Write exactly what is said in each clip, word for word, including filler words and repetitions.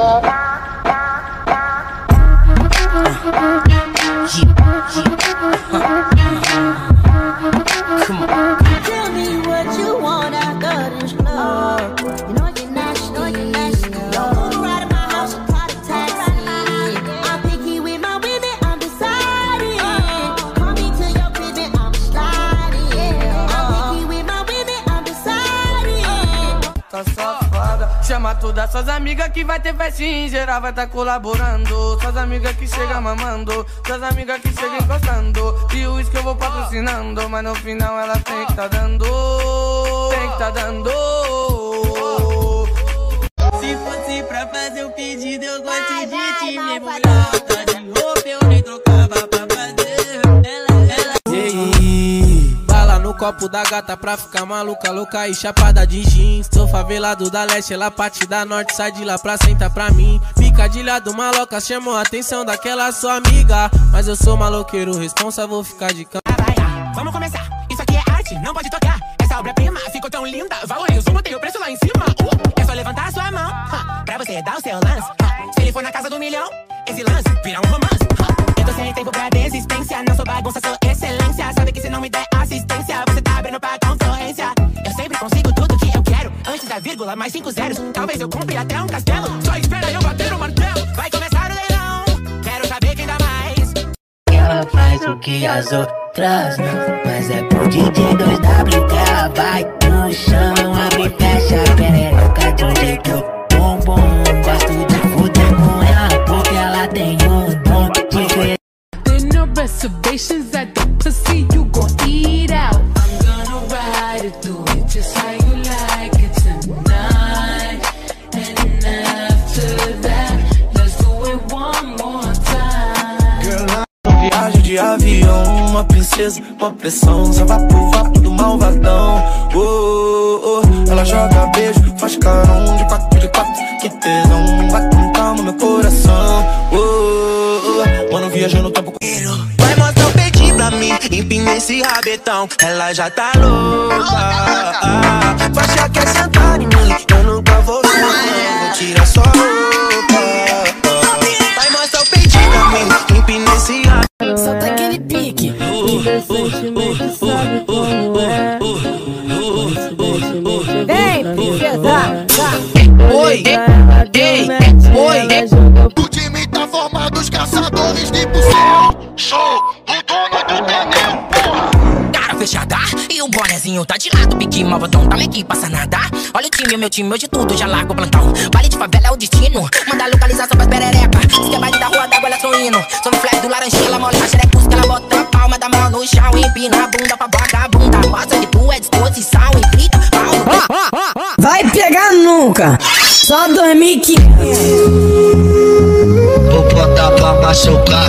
Chama todas suas amigas que vai ter festinha, em geral vai tá colaborando. Suas amigas que chegam mamando, suas amigas que chegam encostando. E o uísque eu vou patrocinando, mas no final ela tem que tá dando, tem que tá dando. Se fosse pra fazer um pedido, eu gosto de te me molhar. Tá de roupa, eu nem trocava pra fazer. Ela, ela... Ei, bala no copo da gata pra ficar maluca, louca e chapada de jeans. Sou favelado da leste, ela parte da norte, sai de lá pra sentar pra mim. Picadilhado maloca, chamou a atenção daquela sua amiga. Mas eu sou maloqueiro, responsa, vou ficar de cama. Vamos começar, isso aqui é arte, não pode tocar. Essa obra-prima ficou tão linda, valorizo, botei o preço lá em cima. uh, É só levantar a sua mão, uh, pra você dar o seu lance. uh, Se ele for na casa do milhão, esse lance vira um romance. uh, Eu tô sem tempo pra desistência, não sou bagunça, sou excelência. Sabe que se não me der assistência, você tá abrindo pra concorrência. Eu sempre consigo tudo que eu quero, antes da vírgula, mais cinco zeros. Talvez eu compre até um castelo, só espera eu bater o martelo. Vai começar o leilão, quero saber quem dá mais. Ela faz o que as outras não, mas é pro D J dois W que ela vai no chão, abre e fecha a perereca de um jeito bom, bom. Gosto de fuder com ela porque ela tem um dom de ver. There no reservations at the pussy, you gon' eat out. I'm gonna ride it, do it just how you like it tonight. And after that, let's do it one more time. Girl, viagem de avião, uma princesa, uma pressão, só vai pro vapo do malvadão. Oh, oh, oh. Ela joga beijo, faz carão de quatro de quatro, que tesão, vai com calma meu coração. Oh, oh, oh. Mano, viajando no tempo. Vai mostrar o peitinho pra mim, empina esse rabetão, ela já tá louca. ah, Faixa quer sentar em mim, eu nunca vou ver, vou tirar sua roupa. ah, Vai mostrar o peitinho pra mim, empina esse rabetão. Solta aquele pique. Vem, princesa. Oi, ei, oi. O time tá formado, os caçadores de bucel. Sou o dono do Daniel, porra. Cara fechada e o bonezinho tá de lado. Pique malvadão, tá aqui, passa nada. Olha o time, meu time, hoje tudo já largo o plantão. Baile de favela é o destino, manda localização pras perereca. Se quer baile da rua d'água, elas tão indo. Sobre o flash do laranjinha, ela molha a xerecus que ela bota a palma da mão no chão. Empina a bunda pra vagabunda, mostra que tu é disposição. Implica, pau. Vai pegar nunca. Só dois mil e quinhentos. Vou botar pra machucar.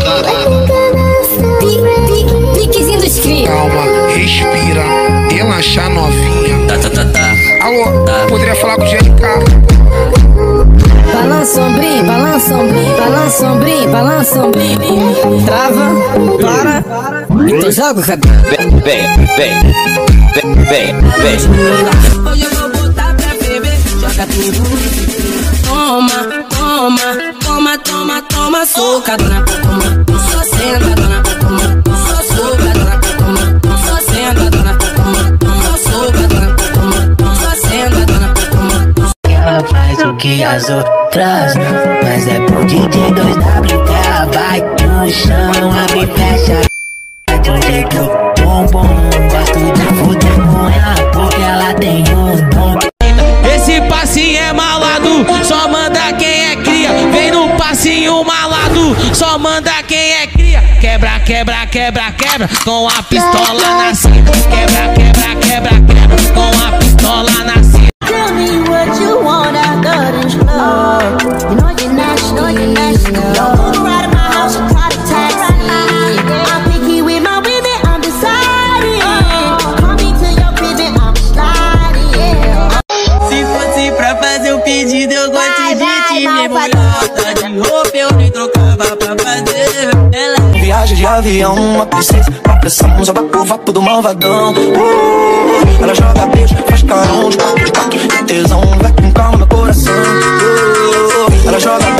Piquezinho dos crios. Calma, respira, relaxa novinha. Tá, tá, tá, tá. Alô, Tá. poderia falar com o G L K? Balança ombrinho, balança ombrinho, balança ombrinho, balança ombrinho. Trava, para, então joga o cabelo. Vem, vem, vem, vem, vem, vem. Hoje eu vou botar pra beber, joga tudo. Toma, toma, toma, toma, toma, soca, dona Pocoma. Só senta, dona Pocoma. Só soca, dona Pocoma. Só senta, dona Pocoma. Só soca, dona Pocoma. Só senta, dona Pocoma. Ela faz o que as outras não, mas é pro D J dois W que ela vai no chão, abre e fecha de um jeito bom, bom. Gosto de fuder com ela porque ela tem um dom. Esse passinho é malado, só manda quem é cria. Vem no passinho malado, só manda quem é cria. Quebra, quebra, quebra, quebra, com a pistola na cinta. Quebra, quebra, quebra, quebra, com a pistola na cinta. Tell me what you want, I got it slow. You know you're national, you're national. Don't move out of my house, you call a taxi. I'm picky with my women, I'm deciding. Call me to your prison, I'm sliding. Se fosse pra fazer um pedido, eu gosto de te me molhar. Tá de roupa, eu nem trocava pra fazer. Ela... Viagem de avião, uma princesa, uma pressão, só vai pro vapo do malvadão. Uh, ela joga beijo, faz carão de quatro de quatro, que tesão, vai com calma meu coração. Uh, ela joga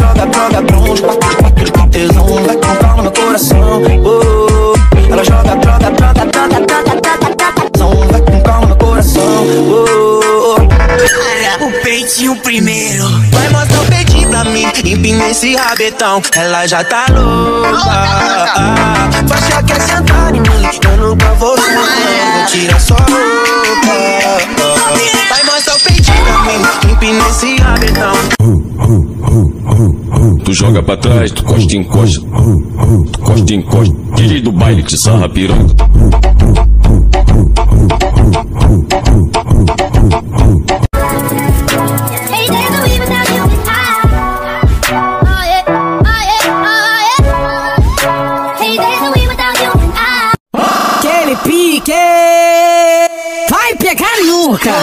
peitinho primeiro. Vai mostrar o peitinho pra mim, empina esse rabetão. Ela já tá louca. Faixa quer sentar em mim, eu nunca vou sentar. Vou tirar sua roupa. Vai mostrar o peitinho pra mim, empina esse rabetão. Tu joga pra trás, tu costa em costa, tu costa em costa. D J do baile que sarra piranha. Aquele pique vai pegar nunca.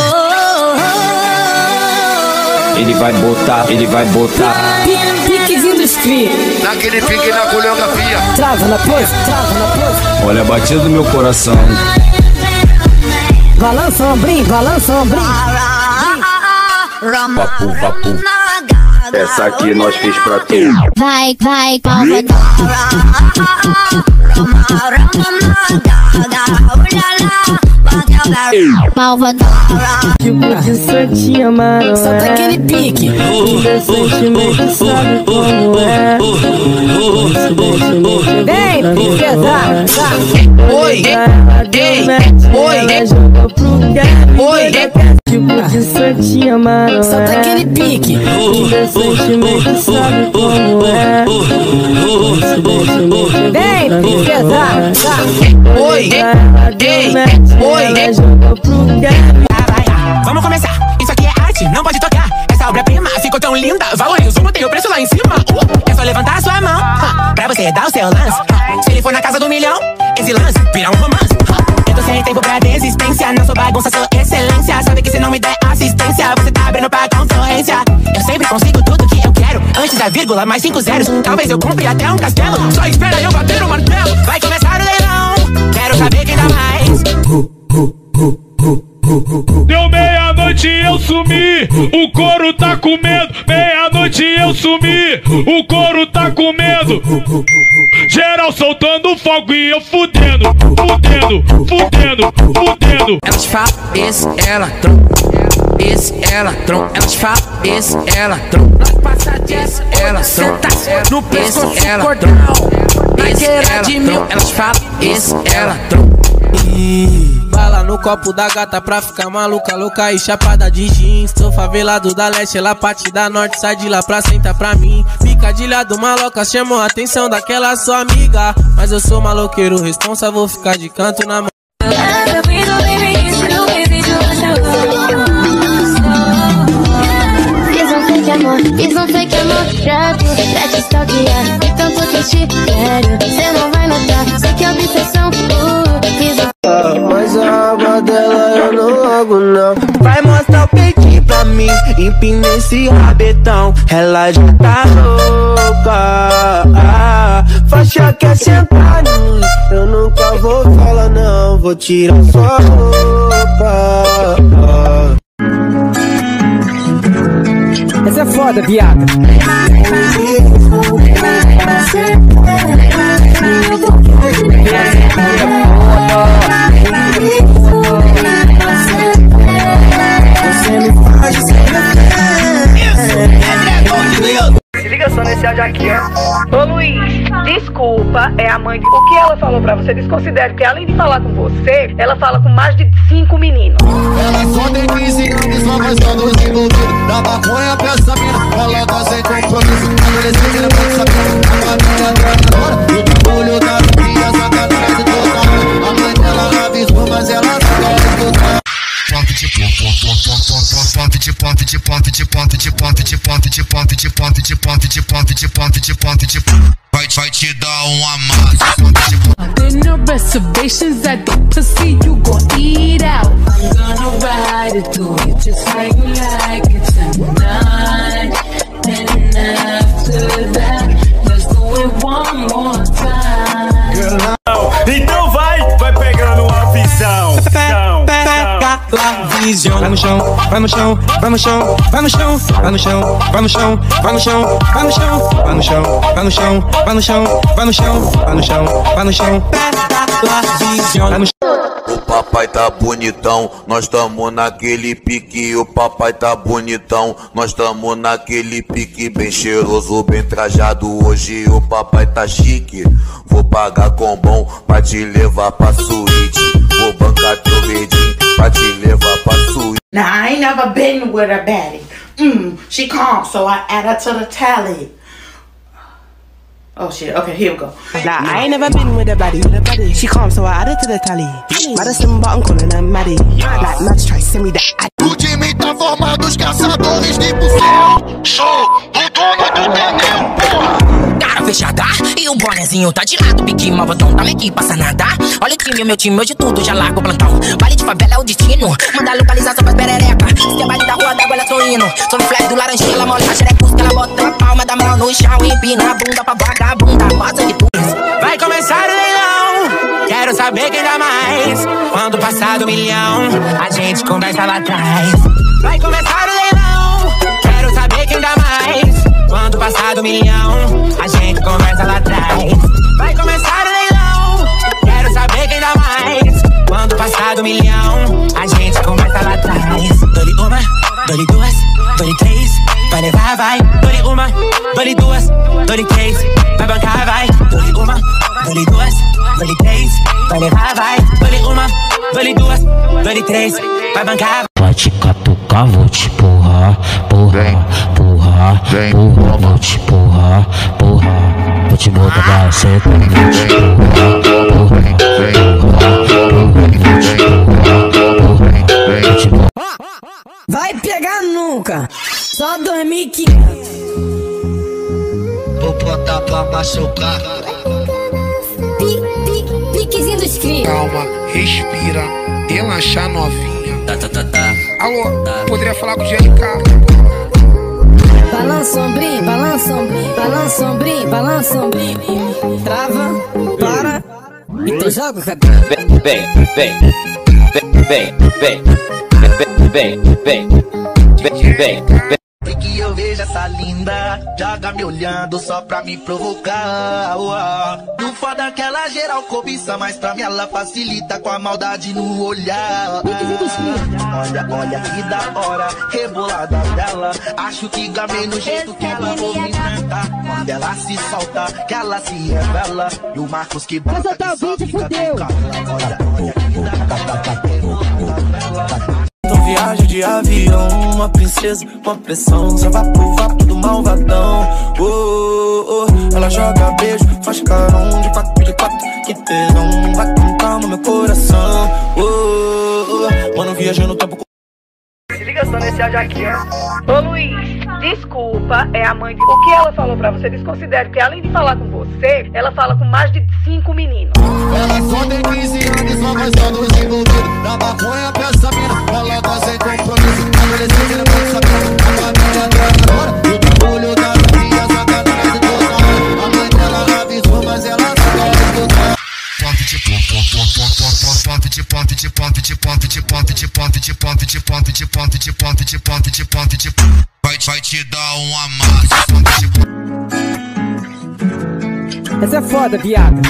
Ele vai botar, ele vai botar. Piquezinho do street. Naquele pique na coreografia. Trava na pose, trava na pose. Olha a batida do meu coração. Balança o ombrinho, balança o ombrinho. Vapu, vapu. Essa aqui nós fez pra tu. Vai, vai, palma. Malvadora. Tipo de santinha marona. Solta aquele pique. Sentimento sabe como é. Vem, princesa. Oi, ei, oi, oi, tipo de santinha marona. Solta aquele pique. Sentimento sabe como é. Vem, princesa. oi, ei, oi. Vamos começar, isso aqui é arte, não pode tocar. Essa obra-prima ficou tão linda, valorizo, botei o preço lá em cima. uh, É só levantar a sua mão, uh, pra você dar o seu lance. uh, Se ele for na casa do milhão, esse lance vira um romance. uh, Eu tô sem tempo pra desistência, não sou bagunça, sou excelência. Sabe que se não me der assistência, você tá abrindo pra concorrência. Eu sempre consigo tudo que eu quero, antes da vírgula, mais cinco zeros. Talvez eu compre até um castelo, só espera eu bater o martelo. Vai começar o leilão, quero saber quem dá mais. Deu meia-noite eu sumi, o couro tá com medo. Meia-noite eu sumi, o couro tá com medo. Geral soltando fogo e eu fudendo, fudendo, fudendo, fudendo. Elas falam, esse, ela, trom. Esse, ela, trom. Elas falam, esse, ela, trom. Passa dessa, ela, trom. No pescoço, ela, trom. Esse, ela, trom. Elas falam, esse, ela, trom. Bala no copo da gata pra ficar maluca, louca e chapada de jeans. Sou favelado da leste, ela parte da norte, sai de lá pra sentar pra mim. Picadilha do maloca chamou a atenção daquela sua amiga, mas eu sou maloqueiro responsa, vou ficar de canto na mão. Fiz um fake amor, fiz um fake amor pra tu, pra te stalkear, e tanto que te quero, cê não vai notar, sei que é obsessão, uh, fiz um... Mas a aba dela eu não logo não. Vai mostrar o peitinho pra mim, empina esse rabetão. Ela já tá louca. ah, Faixa quer sentar em mim, eu nunca vou falar não. Vou tirar sua roupa. ah. Essa é foda, viada. Se liga só nesse áudio aqui, ó. Ô Luiz, desculpa, é a mãe de... O que ela falou pra você? Desconsidere, porque além de falar com você, ela fala com mais de cinco meninos. Ela só tem quinze anos, só vai só nos envolvidos. Da maconha pra essa mina, ela tá sem compromisso. Adolescente, ela pode saber, a maconha atrás agora. E o olho da minha sacanagem total. A mãe dela avisou, mas ela não quer escutar. Ponte de ponte de ponte de ponte de ponte de ponte de ponte de ponte de ponte de ponte de ponte de ponte de ponte de ponte de vai vai te dar um amasso. There no reservations at the pussy, you gon' eat out. I'm gonna ride it through you just like you like it tonight. And after that, let's do it one more time. Então vai, vai pegando uma visão. Vai no chão, vai no chão, vai no chão, vai no chão, vai no chão, vai no chão, vai no chão, vai no chão, vai no chão, vai no chão, vai no chão, vai no chão, vai no chão, vai no chão, vai no chão. papai tá bonitão, nós tamo naquele pique. O papai tá bonitão, nós tamo naquele pique. Bem cheiroso, bem trajado, hoje o papai tá chique. Vou pagar com bom pra te levar pra suíte. Vou bancar teu verdinho pra te levar pra suíte. Now I ain't never been with a baddie. Mm, she calm, so I add her to the tally. Oh shit, okay, here we go. Nah, I ain't never been with a baddie. She calm, so I add her to the tally. Madison button calling her Maddie. Like Mads try to send me that. O time tá formado, os caçadores de bucel. Sou o dono do Daniel, porra. Cara fechada e o bonezinho tá de lado. Pique, mal botão, tá aqui, passa nada. Olha o time, meu time, hoje tudo já largo o plantão. Baile de favela é o destino, manda localizar só pras perereca. Se é baile da rua d'água, ela tô indo. Sobre o flash do laranjinha, ela molha a xerecus, que ela bota a palma da mão no chão. Empina a bunda pra vagabunda, passa de tudo. Vai começar o leilão, quero saber quem dá mais. Quando passar do milhão, a gente conversa lá atrás. Vai começar o leilão, quero saber quem dá mais. Quando passar do milhão, a gente conversa lá atrás. Vai começar o leilão, quero saber quem dá mais. Quando passar do milhão, a gente conversa lá atrás. Dou-lhe uma, dou-lhe duas, dou-lhe três, vai levar, vai. Dou-lhe uma, dou-lhe duas, dou-lhe três, vai bancar, vai. Dou-lhe uma, dou-lhe duas, dou-lhe três, vai levar, vai. Dou-lhe uma, dou-lhe duas, dou-lhe três, vai bancar. Vai te catucar, vou te porrar, porra, porra, porra, vou te porrar, porra, vou te botar pra sentar, vou te porrar, porra, porra, vou te porrar. Vai pegar nunca, só dois mil e quinhentos. Vou botar pra machucar. Piquezinho dos crimes. Calma, respira, relaxa novinha. Tá, tá, tá, tá. Alô, tá. Poderia falar com o G L K? Balança ombrinho, balança ombrinho, balança ombrinho, balança ombrinho. Trava, para, então joga o cabelo. Vem, vem, vem, vem, vem, vem, vem, vem, vem, vem. E que eu vejo essa linda, joga me olhando só pra me provocar. Não foda que ela geral cobiça, mas pra mim ela facilita com a maldade no olhar. Olha, olha que da hora, rebolada dela. Acho que gamei no jeito que ela movimenta. Quando ela se solta, que ela se revela. E o Marcos que bota que só fica com cara. Olha, olha que da hora, rebolada dela. Então viagem de avião, uma princesa, uma pressão. Só vai pro vapo do malvadão. Oh, oh, oh. Ela joga beijo, faz carão de quatro de quatro. Que tesão, vai com calma meu coração. Oh, oh, oh. Mano, viajando no tempo. Se liga só nesse áudio aqui, ó. Ô Luiz, desculpa, é a mãe de... O que ela falou pra você, desconsidere, porque além de falar com você, ela fala com mais de cinco meninos. Ela só tem quinze anos, só vai só dos envolvidos. Na maconha pensa mina, ela tá sem compromisso. Adolescente não pode saber, a família dela agora. E o bagulho da minha sacanagem toda hora. A mãe dela avisou, mas ela só escuta. Pop de pop, pop de pop de pop de pop de pop de pop de pop de pop de pop de pop de pop de pop de pop. Vai, vai te dar um amasso. Essa é foda, viada.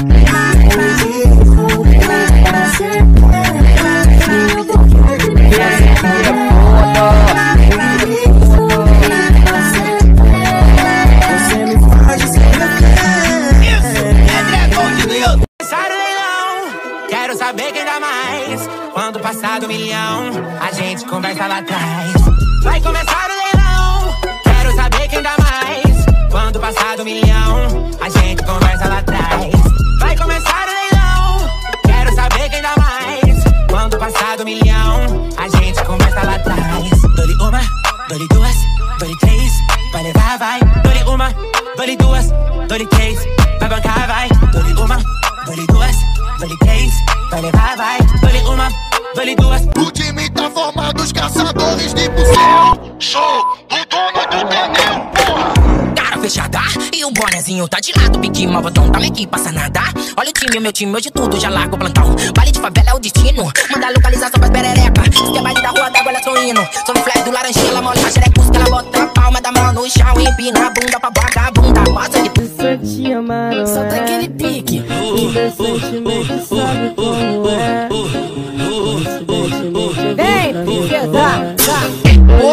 Quero saber quem dá mais. Quando passar do milhão, a gente conversa lá atrás. Vai começar o leilão, quero saber quem dá mais. Quando passar do milhão, a gente conversa lá atrás. Vai começar o leilão, quero saber quem dá mais. Quando passar do milhão, a gente conversa lá atrás. Dou-lhe uma, dou-lhe duas, dou-lhe três, vai levar, vai. Dou-lhe uma, dou-lhe duas, dou-lhe três, vai bancar, vai. Dou-lhe uma, dou-lhe duas, dou-lhe três, vai levar, vai. Dou-lhe uma, dou-lhe duas. O time tá formado, os caçadores de bucel. Sou o dono do Daniel, porra. Cara fechada e o bonezinho tá de lado. Pique, mal botão, tá aqui, passa nada. Olha o time, meu time, hoje tudo já largo o plantão. Baile de favela é o destino, manda localizar só pras perereca. Se é baile da rua d'água, ela tô indo. Sobre o flash do laranjinha, ela molha a xerecus, que ela bota a palma da mão no chão. Empina a bunda pra vagabunda, passa de tudo. Só te amaram, só tá aquele pique. O meu sentimento sabe como é.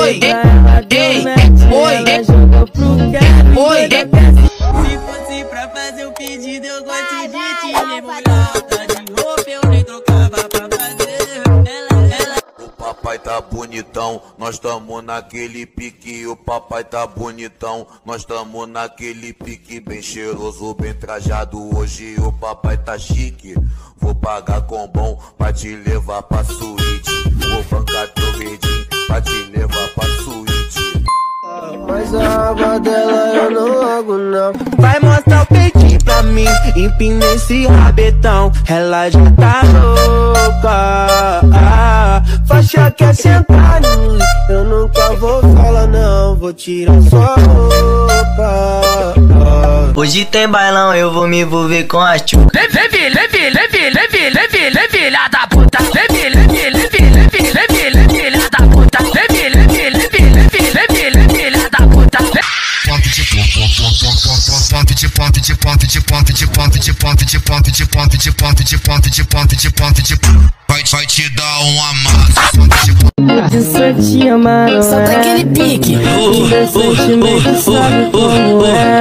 Oi, ei, oi, oi. Se fosse pra fazer um pedido, eu gosto de ti. Mulata de roupa, eu nem trocava pra fazer. Ela, ela. O papai tá bonitão, nós tamo naquele pique. O papai tá bonitão, nós tamo naquele pique. Bem cheiroso, bem trajado. Hoje o papai tá chique. Vou pagar com bom pra te levar pra suíte. Vou bancar teu verdinho pra te levar pra suíte. Mas a aba dela eu não logo não. Vai mostrar o peitinho pra mim, empina esse rabetão. Ela já tá louca, ah, faixa quer sentar em mim. Eu nunca vou falar não, vou tirar sua roupa, ah. Hoje tem bailão, eu vou me envolver com a tchuca. Vem, vem, vem, vem, vem, vem, vem, vem, vem, vem, vem, filha da puta. Vem, vem, vem, vem, vem, vem, vem, vem, vem, filha da puta. Vem, vem, vem, vem, vem, vem, vem, vem, vem, filha da puta. Ponto de ponto de ponto de ponto de ponto de ponto de ponto de ponto de ponto de ponto de ponto de ponto de ponto de vai vai te dar um amasso. De sorte amaro, só tá aquele pique. Sentimento sabe como é.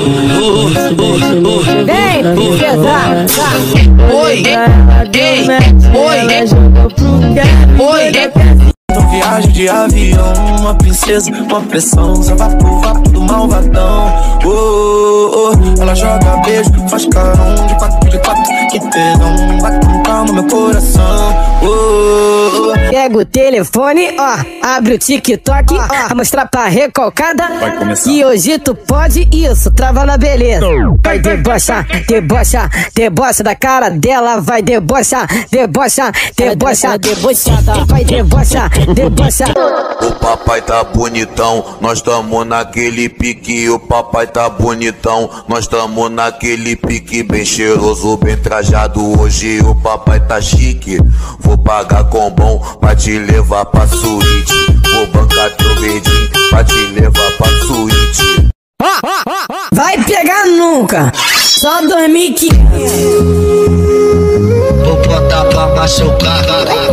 Vem, princesa. Oi, ei, oi, oi. Então viagem de avião, uma princesa, uma pressão. Só vai pro vapo do malvadão. Oh, oh, oh. Ela joga beijo, faz carão de quatro de quatro. Que tesão, bate com calma meu coração. Oh, oh, oh. Pega o telefone, ó, abre o TikTok, ó, ó, mostrar pra recalcada. Vai começar. Que hoje tu pode isso, trava na beleza. Vai debochar, debochar, debocha da cara dela. Vai debochar, debochar, debochar, debochada. Vai debochar, debochar. O papai tá bonitão, nós tamo naquele pique. O papai tá bonitão, nós tamo naquele pique. Bem cheiroso, bem trajado. Hoje o papai tá chique. Vou pagar com bom pra te levar pra suíte. Vou bancar teu verdinho pra te levar pra suíte. Vai pegar nunca, só dois mil e quinhentos. Vou botar pra machucar.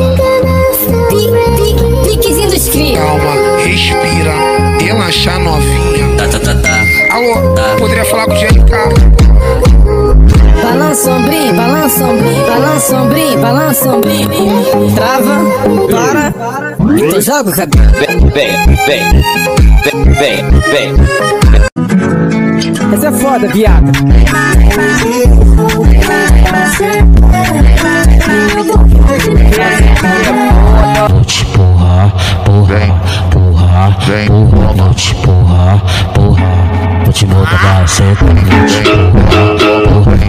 Piquezinho dos crios. Calma, respira, relaxa novinha. Tá, tá, tá, tá. Alô, tá. Poderia falar com o G L K? Balança ombrinho, balança ombrinho, balança ombrinho, balança ombrinho. Trava, para, então joga o cabelo. Vem, vem, vem, vem, vem, vem. Essa é foda, viado. Vou te porra, porra, porra, porra, vou te porra, porra. Vou te botar pra sentar, vou te porra,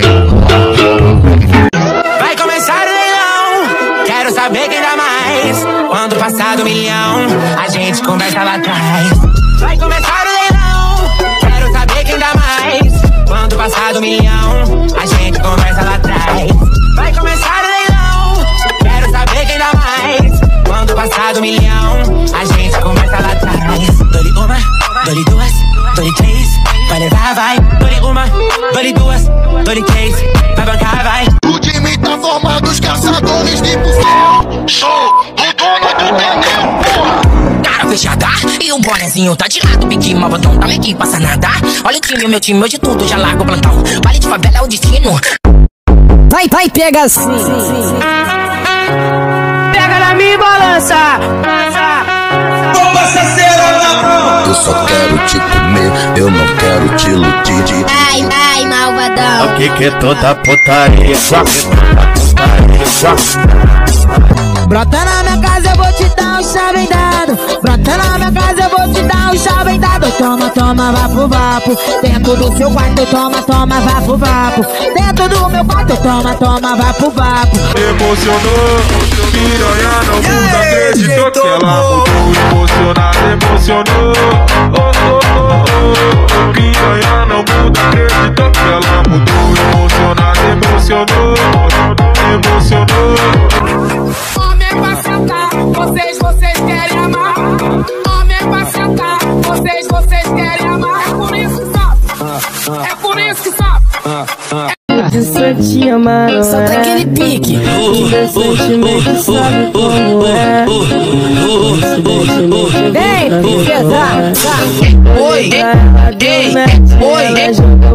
Vai começar o leilão, quero saber quem dá mais. Quando passar do milhão, a gente conversa lá atrás. Vai começar o leilão, quero saber quem dá mais. Quando passar do milhão, a gente conversa lá atrás. Vai começar o leilão, quero saber quem dá mais. Quando passar do milhão, a gente conversa lá atrás. Dole uma, dole duas, dole três, vai levar, vai. Dole uma, dole duas, dole três, vai bancar, vai. O time tá formado, os caçadores de bucel. Show, o dono do pneu, porra. Cara fechada e o bonezinho tá de lado. Pique malvadão, tá aqui, passa nada. Olha o time, meu time, hoje tudo já largo o plantão. Vale de favela é o destino. Vai, vai, pega assim. Pega na minha balança. Eu só quero te comer, eu não quero te iludir. Vai, vai, malvadão. O que que é toda putaria? Brota na minha casa, eu vou te dar um chave dado. Brota na minha casa, eu vou te dar um chave dado. Toma, toma, vapo, vapo. Dentro do seu quarto, toma, toma, vapo, vapo. Dentro do meu quarto, toma, toma, vapo, vapo. Emocionou, piranha não muda, acreditou que ela mudou. Emocionada, emocionou. Oh, oh, oh, oh. Piranha não muda, acreditou que ela mudou. Emocionada, emocionou. Emocionou. Homem pra sentar, vocês, vocês querem amar. Homem pra sentar, vocês, vocês querem amar. É por isso que sabe, é por isso que sabe. vai te amar, não Só é? tá aquele pique. Esse sentimento sabe como é. Vem, pesar. Oi, ei, oi, oi.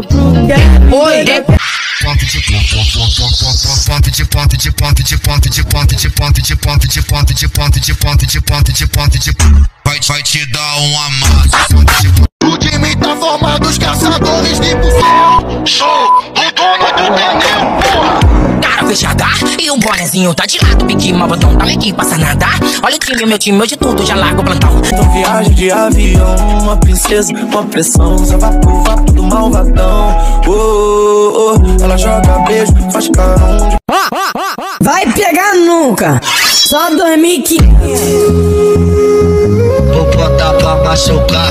Ponto de ponto de ponto de ponto de ponto de ponto de ponto de ponto de ponto de ponto de ponto de ponto de vai vai te dar um amasso. O time tá formado os caçadores de buceta. Sou o dono do pneu, porra. Cara fechada e o bonezinho tá de lado. Pique malvadão, tá aqui, passa nada. Olha o time, meu time, hoje tudo já larga o plantão. Então viagem de avião, uma princesa, uma pressão. Só vai pro vapo do malvadão. Oh, oh, oh. Ela joga beijo, faz carão de... Vai pegar nunca. Só dormir que... Vou botar pra machucar.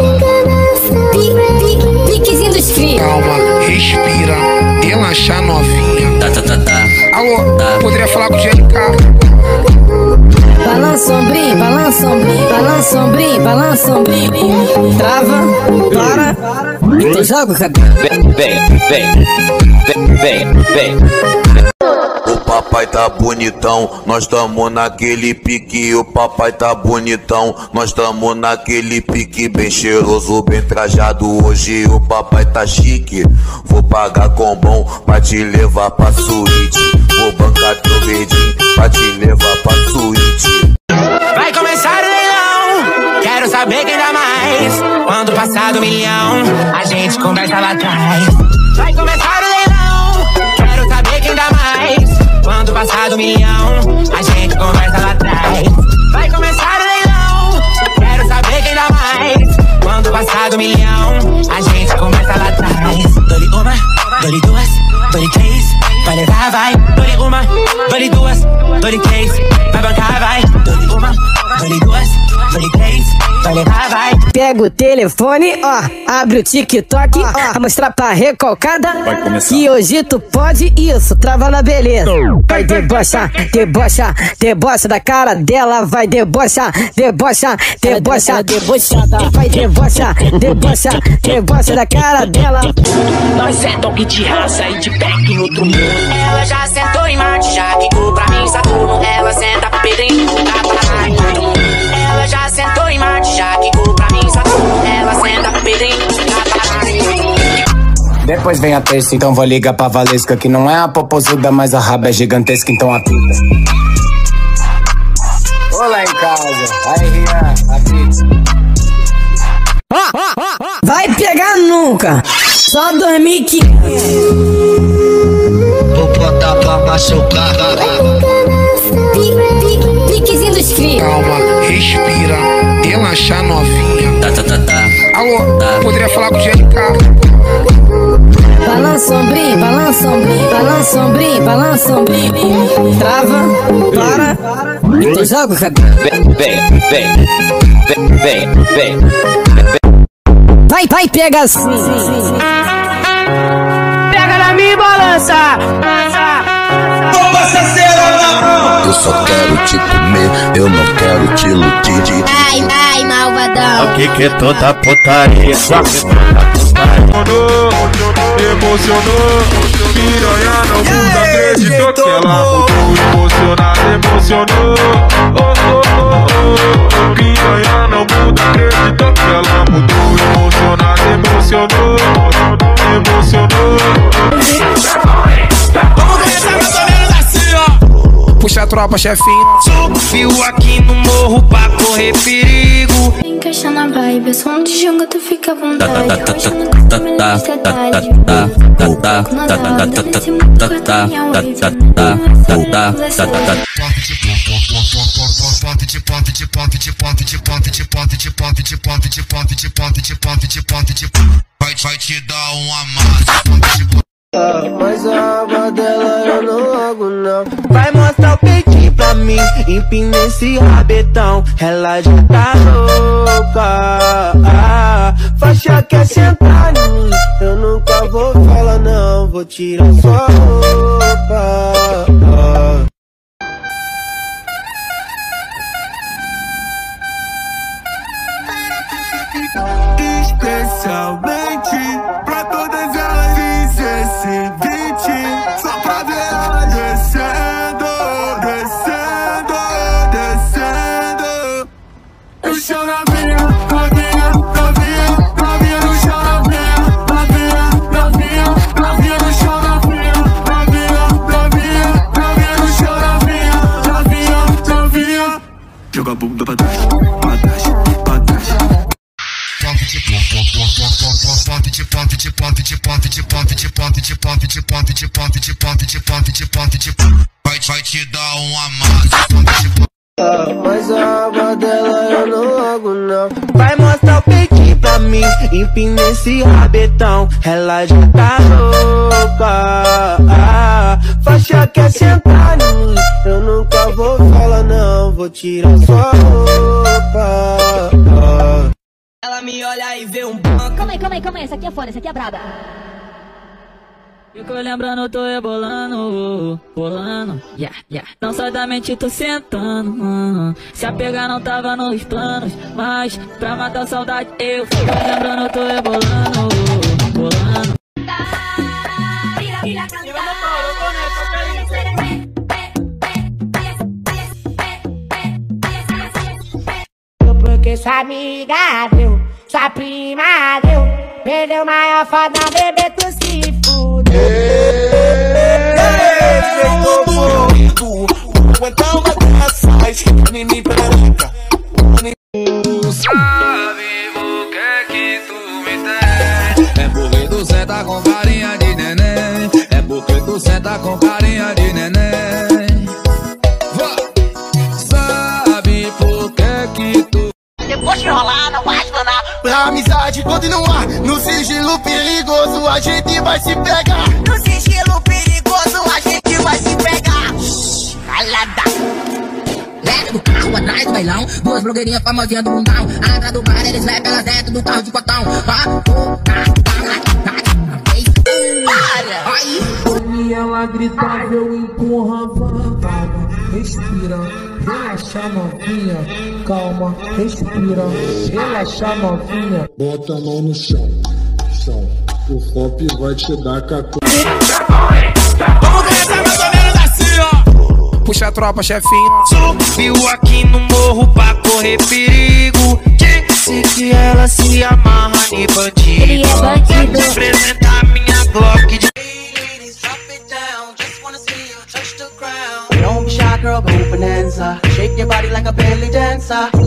Piquezinho dos frios. Calma, respira, relaxa novinha. Tá, tá, tá, tá. Alô, poderia falar com o G L K? Balança ombrinho, balança ombrinho, balança ombrinho, balança ombrinho. Trava, para, então joga o cabelo. Vem, vem, vem, vem, vem. O papai tá bonitão, nós tamo naquele pique. O papai tá bonitão, nós tamo naquele pique. Bem cheiroso, bem trajado, hoje o papai tá chique. Vou pagar com bom pra te levar pra suíte. Vou bancar teu verdinho pra te levar pra suíte. Vai começar o leilão, quero saber quem dá mais. Quando passar do milhão, a gente conversa lá atrás. Vai começar o leilão, quero saber quem dá mais. Quando passar do milhão, a gente conversa lá atrás. Vai começar o leilão, quero saber quem dá mais. Quando passar do milhão, a gente conversa lá atrás. Dole uma, dole duas, dole três, vai levar, vai. Dole uma, dole duas, dole três, vai bancar, vai. Dole uma, dole duas, dole três, vai levar, vai. Pega o telefone, ó, abre o TikTok, ó, a mostrar pra recalcada. Vai começar. Que hoje tu pode isso, trava na beleza. Vai debochar, debocha, debocha da cara dela, vai debochar, debocha, debocha, debochada. Vai debochar, debocha, debocha da cara dela. Nós é toque de raça e de back no outro mundo. Ela já sentou em Marte, já quicou pra mim Saturno. Ela senta pro Pedrinho, tá pra em todo mundo. Ela já sentou em Marte, já quicou pra mim Saturno. Ela senta pro Pedrinho, tá pra em todo mundo. Depois vem a terça, então vou ligar pra Valesca. Que não é a popozuda, mas a raba é gigantesca, então a pita. Olá em casa, aí Rian, a pizza. Vai pegar nunca, só dormir que... Vou botar pra machucar. Piquezinho dos frios. Calma, respira, relaxa novinha. Tá, tá, tá, tá. Alô, poderia falar com o G L K? Balança ombrinho, balança ombrinho, balança ombrinho, balança ombrinho. Trava, para, então joga o cabelo. Vem, vem, vem, vem, vem, vem. Vai, vai, pega assim. Pega na minha balança. Toma essa cera na mão. Eu só quero te comer, eu não quero te iludir. Ai, ai, malvadão. O que que é toda putaria? Só que toda putaria. Emocionou, piranha não muda, acreditou que ela mudou. Emocionada, emocionou. Oh, oh, oh, oh. Piranha não muda, acreditou que ela mudou. Emocionada, emocionou. Emocionou. Vamos começar mais ou menos assim, ó. Puxa a tropa, chefinho. Subiu aqui no morro pra correr perigo. Encaixa na vibe, som de jogo, tu fica à vontade. Tá, tá, Hoje tá, não tá, gosto tá, menos tá, de tá, detalhes. tá, tá, tá, Pouco na tá, tá, roda, tá, desce tá, muito tá, com a tá, minha tá, wave. tá, tá, tá, tá. Ponto de ponto de ponto de ponto de ponto de ponto de ponto de ponto de ponto de ponto de ponto de ponto de vai vai te dar um amasso. Mas a aba dela eu não logo não. Vai mostrar o peitinho pra mim, empina esse rabetão. Ela já tá louca, ah, faixa quer sentar em mim. Eu nunca vou falar não, vou tirar sua roupa, ah. Especialmente pra todas elas, dezessete, vinte. no chão novinha, novinha, novinha, novinha no chão novinha, novinha, novinha, novinha no chão novinha, novinha, novinha, novinha no chão novinha, novinha, novinha. Joga a bunda pra trás, pra trás, pra trás. Ponte de ponte de ponte de ponte de ponte de ponte de ponte de ponte de ponte de ponte de ponte de ponte de vai vai te dar um amasso. Mas a aba dela eu não logo não. Vai mostrar o peitinho pra mim, empina esse rabetão. Ela já tá louca, ah, faixa quer sentar em mim. Eu nunca vou falar não, vou tirar sua roupa, ah. Ela me olha e vê um banco. Calma aí, calma aí, calma aí, essa aqui é foda, essa aqui é braba. Fico lembrando, tô rebolando, bolando, yeah, yeah. Não sai da mente, tô sentando, uh, se a pegar não tava nos planos, mas pra matar a saudade eu fico lembrando, tô rebolando, bolando. Porque sua amiga deu, sua prima deu, perdeu maior foda, bebê, tu se fudeu. Aguentar uma dessas, menino perereca. Sabe por que que tu me tem? É porque tu senta com carinha de neném. É porque tu senta com carinha de neném. Sabe por que que tu... Depois de rolar, não vai explanar. Pra amizade continuar, no sigilo perigoso a gente vai se pegar. No sigilo perigoso a gente vai se pegar. Calada. Leve do carro, atrás do bailão. Duas blogueirinhas famosinhas do mundão. Atrás do bar, eles levam elas dentro do carro de cotão. Aí e ela gritava, eu empurrava. Calma, respira, relaxa novinha. Calma, respira, relaxa novinha. Bota a mão no chão, chão. O Fop vai te dar cacô. Vamos começar mais ou menos assim, ó. Puxa a tropa, chefinho. Subiu aqui no morro pra correr perigo. Disse que ela se amarra em bandido. Ele é bandido. Vou te apresentar minha Glock de... Don't be shy, girl, go bonanza. Shake your body like a belly dancer.